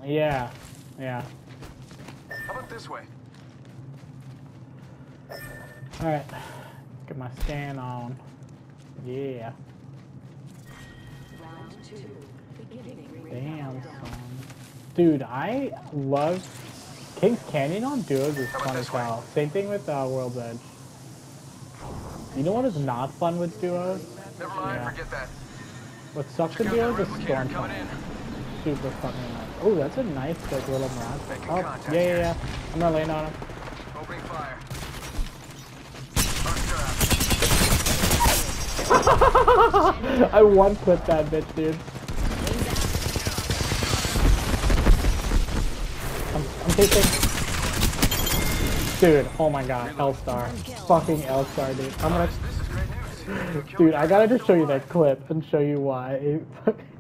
Yeah. Yeah. How about this way? Alright. Get my scan on. Yeah. Damn, son. Dude, I love King's Canyon on duos is fun as hell. Same thing with World's Edge. You know what is not fun with duos? Never mind, forget that. What sucks with duos is storm fun. Super fucking nice. Oh, that's a nice like little mirage. Oh, yeah. I'm gonna land on him. Opening fire. I one-clipped that bitch, dude. I'm taking... Dude, oh my god, L-Star. Fucking L-Star, dude. I'm gonna... Dude, I gotta just show you that clip and show you why.